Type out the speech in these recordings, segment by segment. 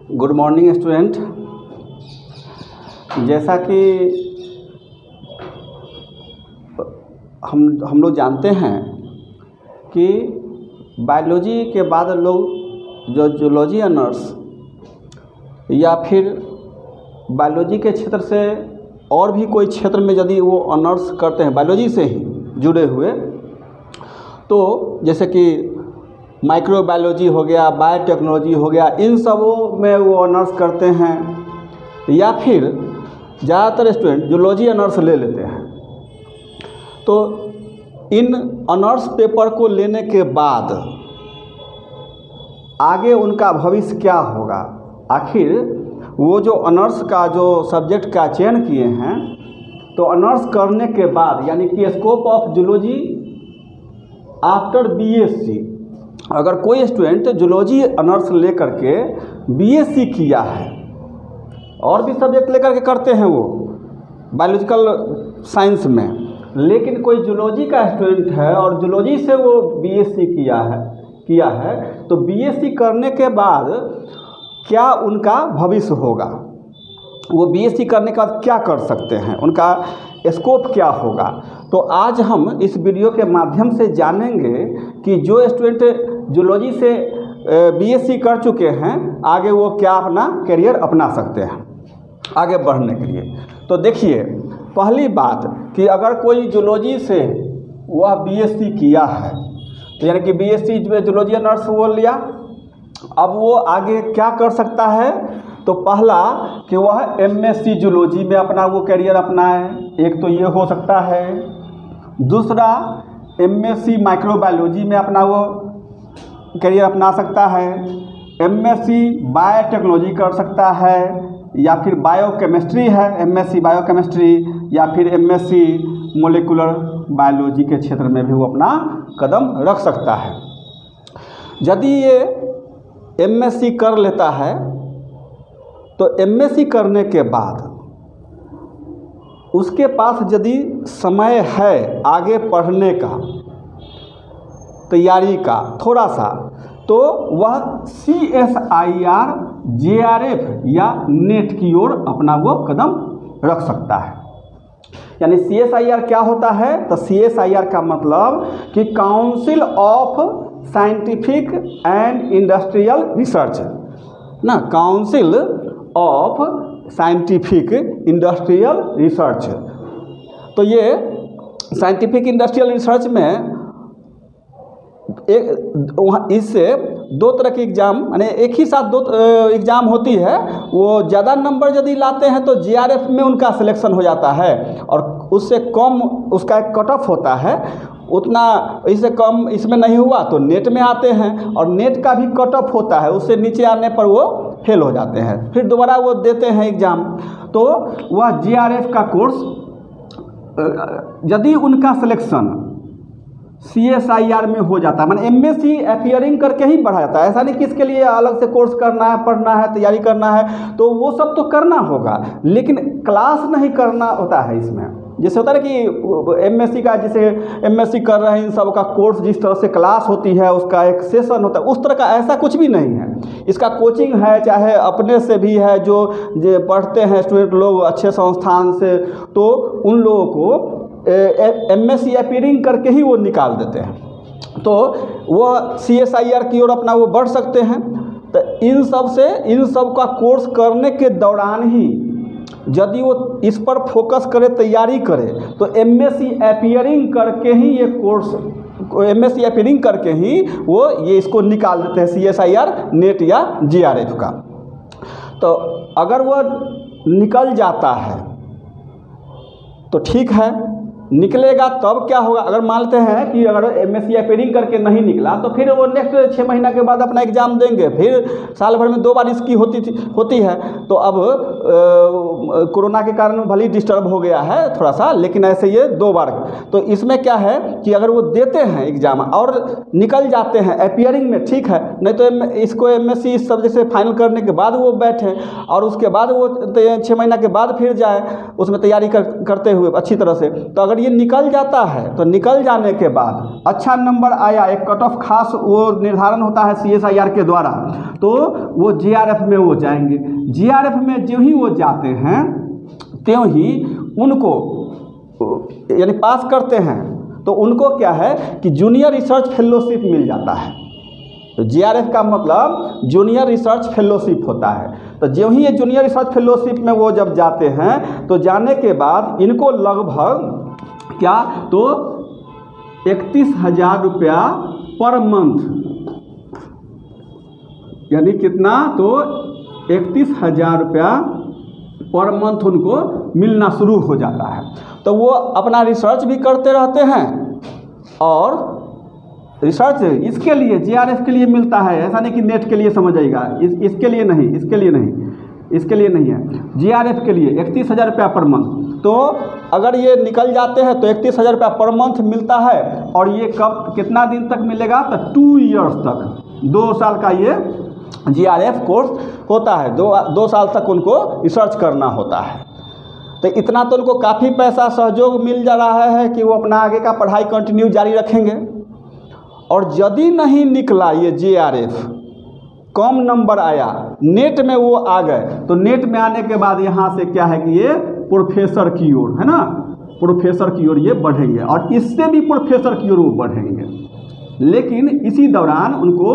Good morning student. जैसा कि हम लोग जानते हैं कि बायोलॉजी के बाद लोग जो जूलॉजी ऑनर्स या फिर बायोलॉजी के क्षेत्र से और भी कोई क्षेत्र में यदि वो ऑनर्स करते हैं बायोलॉजी से ही जुड़े हुए, तो जैसे कि माइक्रोबायोलॉजी हो गया, बायोटेक्नोलॉजी हो गया, इन सबों में वो ऑनर्स करते हैं या फिर ज़्यादातर स्टूडेंट जूलॉजी ऑनर्स ले लेते हैं। तो इन ऑनर्स पेपर को लेने के बाद आगे उनका भविष्य क्या होगा, आखिर वो जो ऑनर्स का जो सब्जेक्ट का चयन किए हैं, तो ऑनर्स करने के बाद यानी कि scope of zoology after BSc, अगर कोई स्टूडेंट जूलॉजी ऑनर्स लेकर के बीएससी किया है, और भी सब्जेक्ट लेकर के करते हैं वो बायोलॉजिकल साइंस में, लेकिन कोई जूलॉजी का स्टूडेंट है और जूलॉजी से वो बीएससी किया है, तो बीएससी करने के बाद क्या उनका भविष्य होगा, वो बीएससी करने के बाद क्या कर सकते हैं, उनका स्कोप क्या होगा। तो आज हम इस वीडियो के माध्यम से जानेंगे कि जो स्टूडेंट जूलॉजी से बीएससी कर चुके हैं आगे वो क्या अपना करियर अपना सकते हैं आगे बढ़ने के लिए। तो देखिए, पहली बात कि अगर कोई जूलॉजी से वह बीएससी किया है, तो यानी कि बीएससी में जूलॉजी ऑनर्स वो लिया, अब वो आगे क्या कर सकता है, तो पहला कि वह एमएससी जूलॉजी में अपना वो करियर अपनाए, एक तो ये हो सकता है। दूसरा, एमएससी माइक्रोबायोलॉजी में अपना वो करियर अपना सकता है, एमएससी बायोटेक्नोलॉजी कर सकता है, या फिर बायोकेमिस्ट्री है एमएससी बायोकेमिस्ट्री, या फिर एमएससी मोलिकुलर बायोलॉजी के क्षेत्र में भी वो अपना कदम रख सकता है। यदि ये एमएससी कर लेता है तो एमएससी करने के बाद उसके पास यदि समय है आगे पढ़ने का, तैयारी का थोड़ा सा, तो वह CSIR JRF या नेट की ओर अपना वो कदम रख सकता है। यानी CSIR क्या होता है, तो CSIR का मतलब कि council of scientific and industrial research ना, council of scientific industrial research. तो ये साइंटिफिक इंडस्ट्रियल रिसर्च में वहाँ इससे दो तरह की एग्ज़ाम, यानी एक ही साथ दो एग्ज़ाम होती है। वो ज़्यादा नंबर यदि लाते हैं तो JRF में उनका सिलेक्शन हो जाता है, और उससे कम उसका एक कट ऑफ होता है, उतना इससे कम इसमें नहीं हुआ तो नेट में आते हैं, और नेट का भी कट ऑफ होता है, उससे नीचे आने पर वो फेल हो जाते हैं, फिर दोबारा वो देते हैं एग्ज़ाम। तो वह JRF का कोर्स यदि उनका सिलेक्शन CSIR में हो जाता है, माने MSc अपीयरिंग करके ही बढ़ा जाता है। ऐसा नहीं कि इसके लिए अलग से कोर्स करना है, पढ़ना है, तैयारी करना है, तो वो सब तो करना होगा, लेकिन क्लास नहीं करना होता है इसमें। जैसे होता है कि MSc का, जैसे MSc कर रहे हैं इन सब का कोर्स जिस तरह से क्लास होती है, उसका एक सेशन होता है, उस तरह का ऐसा कुछ भी नहीं है। इसका कोचिंग है, चाहे अपने से भी है, जो पढ़ते हैं स्टूडेंट लोग अच्छे संस्थान से, तो उन लोगों को MSc अपीयरिंग करके ही वो निकाल देते हैं, तो वो CSIR की ओर अपना वो बढ़ सकते हैं। तो इन सब का कोर्स करने के दौरान ही यदि वो इस पर फोकस करे, तैयारी करे, तो MSc अपीयरिंग करके ही ये कोर्स, MSc अपीयरिंग करके ही वो ये इसको निकाल देते हैं CSIR नेट या JRF का। तो अगर वो निकल जाता है तो ठीक है, निकलेगा तब क्या होगा, अगर मानते हैं कि अगर MSc अपीयरिंग करके नहीं निकला तो फिर वो नेक्स्ट 6 महीना के बाद अपना एग्ज़ाम देंगे, फिर साल भर में 2 बार इसकी होती है। तो अब कोरोना के कारण भले ही डिस्टर्ब हो गया है थोड़ा सा, लेकिन ऐसे ये 2 बार। तो इसमें क्या है कि अगर वो देते हैं एग्ज़ाम और निकल जाते हैं अपीयरिंग में, ठीक है, नहीं तो इसको MSc इस सब्जेक्ट से फाइनल करने के बाद वो बैठें और उसके बाद वो 6 महीना के बाद फिर जाए उसमें तैयारी करते हुए अच्छी तरह से। तो अगर अगर ये निकल जाता है तो निकल जाने के बाद अच्छा नंबर आया, एक कट ऑफ खास वो निर्धारण होता है CSIR के द्वारा, तो वो JRF में वो जाएंगे। JRF में जो ही वो जाते हैं त्यों ही उनको यानी पास करते हैं तो उनको क्या है कि जूनियर रिसर्च फेलोशिप मिल जाता है। तो JRF का मतलब जूनियर रिसर्च फेलोशिप होता है। तो जो ही ये जूनियर रिसर्च फेलोशिप में वो जब जाते हैं तो जाने के बाद इनको लगभग क्या तो 31,000 रुपया पर मंथ, यानी कितना तो 31,000 रुपया पर मंथ उनको मिलना शुरू हो जाता है। तो वो अपना रिसर्च भी करते रहते हैं और रिसर्च इसके लिए JRF के लिए मिलता है, ऐसा नहीं कि नेट के लिए समझ आएगा, इसके लिए नहीं, इसके लिए नहीं, इसके लिए नहीं है, JRF के लिए 31,000 रुपया पर मंथ। तो अगर ये निकल जाते हैं तो 31,000 रुपया पर मंथ मिलता है और ये कब कितना दिन तक मिलेगा तो 2 इयर्स तक, 2 साल का ये JRF कोर्स होता है। 2 साल तक उनको रिसर्च करना होता है। तो इतना तो उनको काफ़ी पैसा सहयोग मिल जा रहा है कि वो अपना आगे का पढ़ाई कंटिन्यू जारी रखेंगे। और यदि नहीं निकला ये JRF, कम नंबर आया, नेट में वो आ गए, तो नेट में आने के बाद यहाँ से क्या है कि ये प्रोफेसर की ओर है ना, प्रोफेसर की ओर ये बढ़ेंगे और इससे भी प्रोफेसर की ओर वो बढ़ेंगे। लेकिन इसी दौरान उनको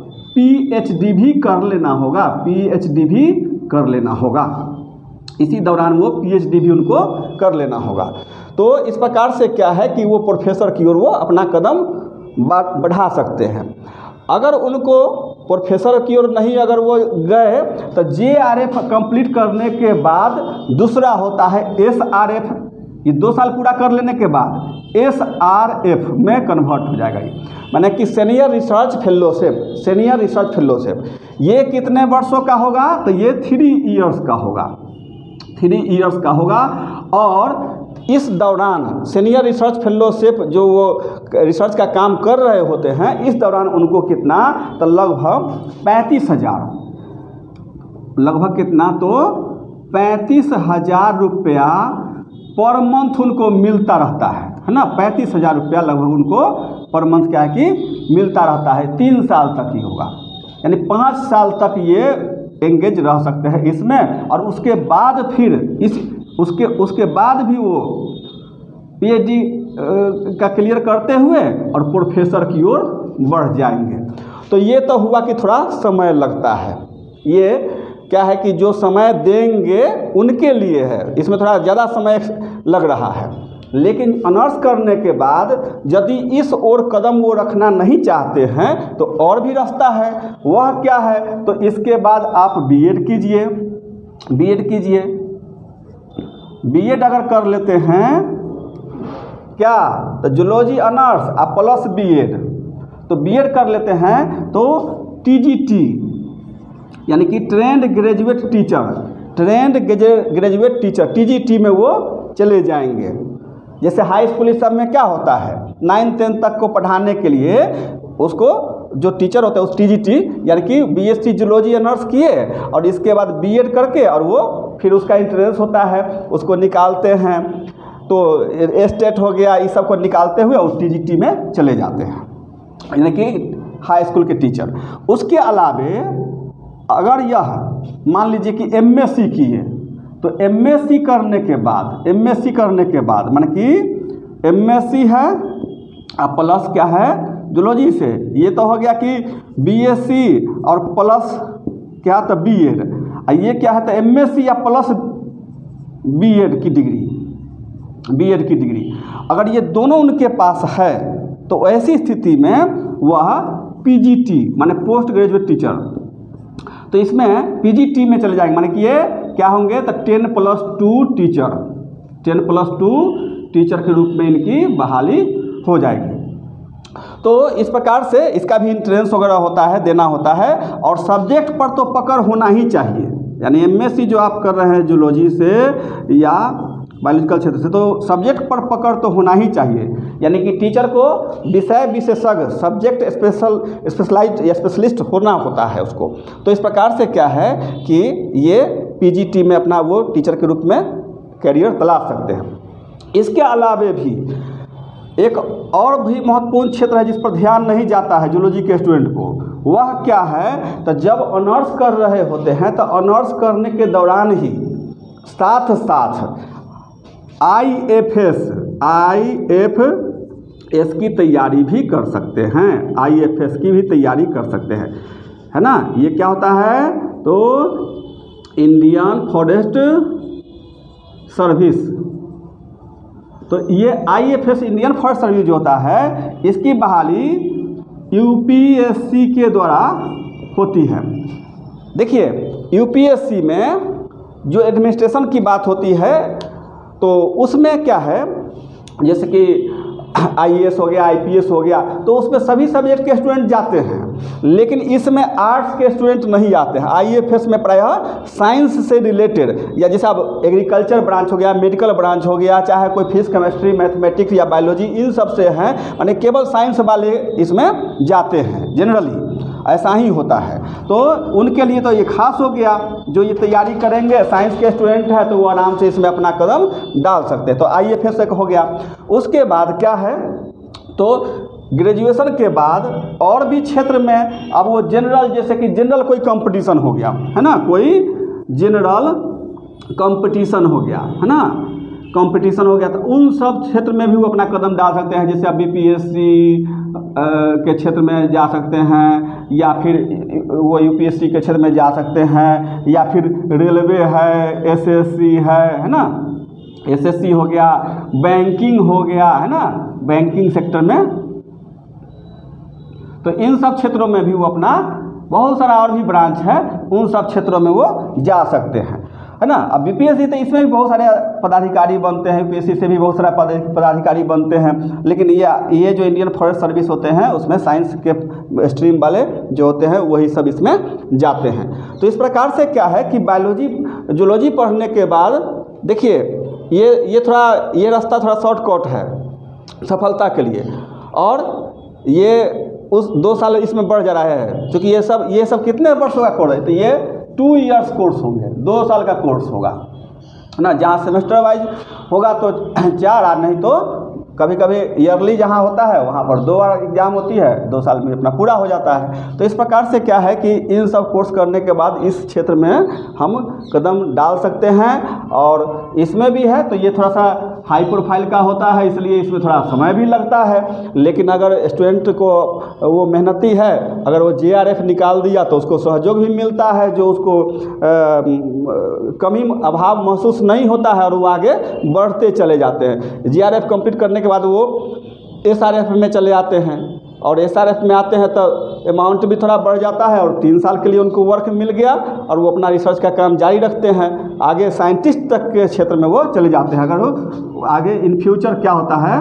PhD भी कर लेना होगा, PhD भी कर लेना होगा, इसी दौरान वो PhD भी उनको कर लेना होगा। तो इस प्रकार से क्या है कि वो प्रोफेसर की ओर वो अपना कदम बढ़ा सकते हैं। अगर उनको प्रोफेसर की ओर नहीं अगर वो गए तो JRF कंप्लीट करने के बाद दूसरा होता है SRF, ये 2 साल पूरा कर लेने के बाद SRF में कन्वर्ट हो जाएगा। ये माने कि senior research fellowship, senior research fellowship ये कितने वर्षों का होगा तो ये 3 इयर्स का होगा, 3 इयर्स का होगा। और इस दौरान सीनियर रिसर्च फेलोशिप जो वो रिसर्च का काम कर रहे होते हैं, इस दौरान उनको कितना तो लगभग 35,000, लगभग कितना तो 35,000 रुपया पर मंथ उनको मिलता रहता है ना। 35,000 रुपया लगभग उनको पर मंथ क्या है कि मिलता रहता है। 3 साल तक ही होगा, यानी 5 साल तक ये एंगेज रह सकते हैं इसमें। और उसके बाद फिर उसके बाद भी वो PhD का क्लियर करते हुए और प्रोफेसर की ओर बढ़ जाएंगे। तो ये तो हुआ कि थोड़ा समय लगता है, ये क्या है कि जो समय देंगे उनके लिए है, इसमें थोड़ा ज़्यादा समय लग रहा है। लेकिन ऑनर्स करने के बाद यदि इस ओर कदम वो रखना नहीं चाहते हैं तो और भी रास्ता है। वह क्या है तो इसके बाद आप B.Ed कीजिए, B.Ed कीजिए। B.Ed अगर कर लेते हैं क्या तो जूलॉजी ऑनर्स आप प्लस B.Ed, तो B.Ed कर लेते हैं तो TGT यानी कि trained graduate teacher, trained graduate teacher TGT में वो चले जाएंगे। जैसे हाई स्कूल सब में क्या होता है 9-10 तक को पढ़ाने के लिए उसको जो टीचर होता है उस TGT यानी कि BSc जूलॉजी ऑनर्स किए और इसके बाद B.Ed करके और वो फिर उसका एंट्रेंस होता है, उसको निकालते हैं। तो स्टेट हो गया, इस सब को निकालते हुए उस TGT में चले जाते हैं, यानी कि हाई स्कूल के टीचर। उसके अलावे अगर यह मान लीजिए कि MSc किए तो MSc करने के बाद माने कि MSc है अब प्लस क्या है जूलॉजी से, ये तो हो गया कि BSc और प्लस क्या तो B.Ed, ये क्या है तो MSc या प्लस B.Ed की डिग्री, B.Ed की डिग्री अगर ये दोनों उनके पास है तो ऐसी स्थिति में वह PGT माने पोस्ट ग्रेजुएट टीचर, तो इसमें PGT में चले जाएंगे। माने कि ये क्या होंगे तो 10+2 टीचर, 10+2 टीचर के रूप में इनकी बहाली हो जाएगी। तो इस प्रकार से इसका भी एंट्रेंस वगैरह होता है, देना होता है। और सब्जेक्ट पर तो पकड़ होना ही चाहिए, यानी MSc जो आप कर रहे हैं जूलॉजी से या बायोलॉजिकल क्षेत्र से, तो सब्जेक्ट पर पकड़ तो होना ही चाहिए। यानी कि टीचर को विषय विशेषज्ञ, सब्जेक्ट स्पेशलाइज्ड या स्पेशलिस्ट होना होता है उसको। तो इस प्रकार से क्या है कि ये PGT में अपना वो टीचर के रूप में कैरियर तलाश सकते हैं। इसके अलावे भी एक और भी महत्वपूर्ण क्षेत्र है जिस पर ध्यान नहीं जाता है जूलॉजी के स्टूडेंट को, वह क्या है, तो जब ऑनर्स कर रहे होते हैं तो ऑनर्स करने के दौरान ही साथ साथ IFS की तैयारी भी कर सकते हैं, IFS की भी तैयारी कर सकते हैं, है ना। ये क्या होता है, तो इंडियन फॉरेस्ट सर्विस, तो ये IFS इंडियन फॉरेस्ट सर्विस जो होता है इसकी बहाली UPSC के द्वारा होती है। देखिए UPSC में जो एडमिनिस्ट्रेशन की बात होती है तो उसमें क्या है, जैसे कि IAS हो गया, IPS हो गया, तो उसमें सभी सब्जेक्ट के स्टूडेंट जाते हैं, लेकिन इसमें आर्ट्स के स्टूडेंट नहीं आते हैं। IFS में प्रायः साइंस से रिलेटेड, या जैसे अब एग्रीकल्चर ब्रांच हो गया, मेडिकल ब्रांच हो गया, चाहे कोई फिजिक्स, केमिस्ट्री, मैथमेटिक्स या बायोलॉजी, इन सब से हैं, यानी केवल साइंस वाले इसमें जाते हैं, जनरली ऐसा ही होता है। तो उनके लिए तो ये खास हो गया, जो ये तैयारी करेंगे साइंस के स्टूडेंट है तो वो आराम से इसमें अपना कदम डाल सकते हैं। तो IFS एक हो गया। उसके बाद क्या है, तो ग्रेजुएशन के बाद और भी क्षेत्र में अब वो जनरल, जैसे कि जनरल कोई कंपटीशन हो गया, है ना, कोई जनरल कंपटीशन हो गया, है ना, कंपटीशन हो गया, तो उन सब क्षेत्र में भी वो अपना कदम डाल सकते हैं। जैसे अब BPSC के क्षेत्र में जा सकते हैं, या फिर वो UPSC के क्षेत्र में जा सकते हैं, या फिर रेलवे है, SSC है ना, SSC हो गया, बैंकिंग हो गया, है ना, बैंकिंग सेक्टर में, तो इन सब क्षेत्रों में भी वो अपना, बहुत सारा और भी ब्रांच है, उन सब क्षेत्रों में वो जा सकते हैं, है ना। अब BPSC तो इसमें भी बहुत सारे पदाधिकारी बनते हैं, UPSC से भी बहुत सारा पदाधिकारी बनते हैं, लेकिन ये जो इंडियन फॉरेस्ट सर्विस होते हैं उसमें साइंस के स्ट्रीम वाले जो होते हैं वही सब इसमें जाते हैं। तो इस प्रकार से क्या है कि जूलॉजी पढ़ने के बाद देखिए ये रास्ता थोड़ा शॉर्टकट है सफलता के लिए, और ये उस 2 साल इसमें बढ़ जा रहा है, क्योंकि ये सब कितने वर्षों का कोर्स है, तो ये 2 इयर्स कोर्स होंगे, 2 साल का कोर्स होगा, है ना। जहाँ सेमेस्टर वाइज होगा तो 4, और नहीं तो कभी कभी ईयरली जहाँ होता है वहाँ पर 2 बार एग्जाम होती है, 2 साल में अपना पूरा हो जाता है। तो इस प्रकार से क्या है कि इन सब कोर्स करने के बाद इस क्षेत्र में हम कदम डाल सकते हैं, और इसमें भी है तो ये थोड़ा सा हाई प्रोफाइल का होता है, इसलिए इसमें थोड़ा समय भी लगता है, लेकिन अगर स्टूडेंट को वो मेहनती है, अगर वो JRF निकाल दिया तो उसको सहयोग भी मिलता है, जो उसको कमी अभाव महसूस नहीं होता है, और वो आगे बढ़ते चले जाते हैं। JRF कंप्लीट करने के बाद वो SRF में चले आते हैं, और SRF में आते हैं तो अमाउंट भी थोड़ा बढ़ जाता है, और 3 साल के लिए उनको वर्क मिल गया, और वो अपना रिसर्च का काम जारी रखते हैं, आगे साइंटिस्ट तक के क्षेत्र में वो चले जाते हैं। अगर वो आगे इन फ्यूचर क्या होता है,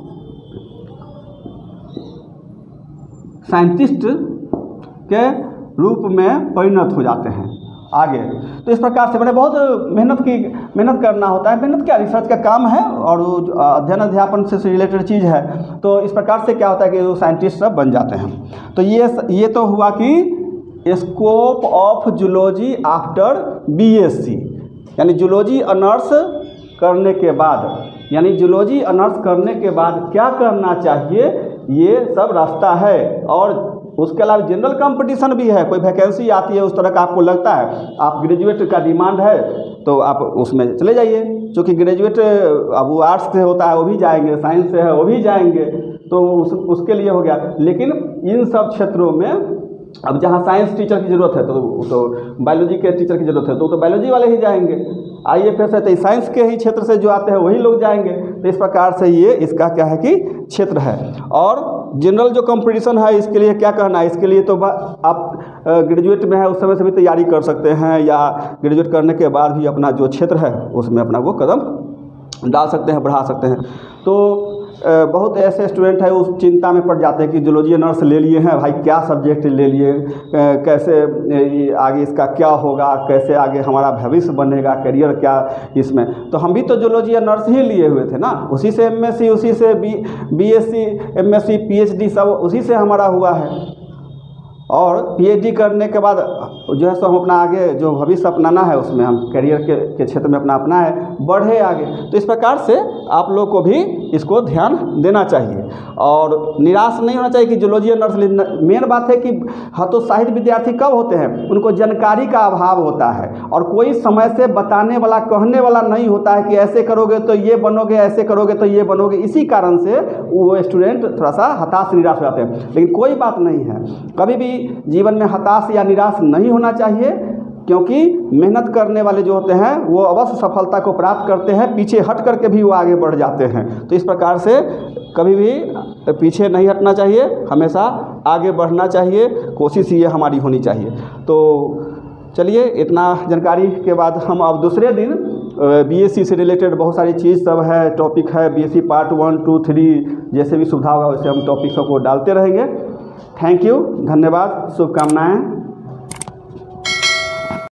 साइंटिस्ट के रूप में परिणत हो जाते हैं आगे। तो इस प्रकार से मैंने बहुत मेहनत करना होता है, मेहनत क्या, रिसर्च का काम है, और अध्ययन अध्यापन से रिलेटेड चीज़ है। तो इस प्रकार से क्या होता है कि वो साइंटिस्ट सब बन जाते हैं। तो ये तो हुआ कि scope of zoology after BSc, यानी जूलॉजी ऑनर्स करने के बाद, यानी जूलॉजी ऑनर्स करने के बाद क्या करना चाहिए, ये सब रास्ता है। और उसके अलावा जनरल कंपटीशन भी है, कोई वैकेंसी आती है उस तरह का आपको लगता है, आप ग्रेजुएट का डिमांड है तो आप उसमें चले जाइए, क्योंकि ग्रेजुएट अब वो आर्ट्स से होता है वो भी जाएंगे, साइंस से है वो भी जाएंगे, तो उसके लिए हो गया। लेकिन इन सब क्षेत्रों में अब जहाँ साइंस टीचर की ज़रूरत है तो बायोलॉजी के टीचर की ज़रूरत है तो बायोलॉजी वाले ही जाएंगे, IFS है तो साइंस के ही क्षेत्र से जो आते हैं वही लोग जाएंगे। तो इस प्रकार से ये इसका क्या है कि क्षेत्र है। और जनरल जो कंपटीशन है इसके लिए क्या कहना है, इसके लिए तो आप ग्रेजुएट में है उस समय से भी तैयारी कर सकते हैं, या ग्रेजुएट करने के बाद भी अपना जो क्षेत्र है उसमें अपना वो कदम डाल सकते हैं, बढ़ा सकते हैं। तो बहुत ऐसे स्टूडेंट है उस चिंता में पड़ जाते हैं कि जूलॉजी ऑनर्स ले लिए हैं, भाई क्या सब्जेक्ट ले लिए, कैसे आगे इसका क्या होगा, कैसे आगे हमारा भविष्य बनेगा, करियर क्या इसमें। तो हम भी तो जूलॉजी ऑनर्स ही लिए हुए थे ना, उसी से MSc, उसी से BSc, MSc, PhD सब उसी से हमारा हुआ है। और पीएचडी करने के बाद जो है सो हम अपना आगे जो भविष्य अपनाना है उसमें हम करियर के क्षेत्र में अपना है, बढ़े आगे। तो इस प्रकार से आप लोग को भी इसको ध्यान देना चाहिए और निराश नहीं होना चाहिए कि जूलॉजी ऑनर्स लेना। मेन बात है कि हतोत्साहित विद्यार्थी कब होते हैं, उनको जानकारी का अभाव होता है और कोई समय से बताने वाला, कहने वाला नहीं होता है कि ऐसे करोगे तो ये बनोगे, ऐसे करोगे तो ये बनोगे। इसी कारण से वो स्टूडेंट थोड़ा सा हताश निराश हो जाते हैं। लेकिन कोई बात नहीं है, कभी भी जीवन में हताश या निराश नहीं होना चाहिए, क्योंकि मेहनत करने वाले जो होते हैं वो अवश्य सफलता को प्राप्त करते हैं, पीछे हट करके भी वो आगे बढ़ जाते हैं। तो इस प्रकार से कभी भी पीछे नहीं हटना चाहिए, हमेशा आगे बढ़ना चाहिए, कोशिश ये हमारी होनी चाहिए। तो चलिए, इतना जानकारी के बाद हम अब दूसरे दिन बीएससी से रिलेटेड बहुत सारी चीज़ सब है, टॉपिक है बीएससी पार्ट 1, 2, 3 जैसे भी सुविधा होगा वैसे हम टॉपिक सबको डालते रहेंगे। थैंक यू, धन्यवाद, शुभकामनाएँ।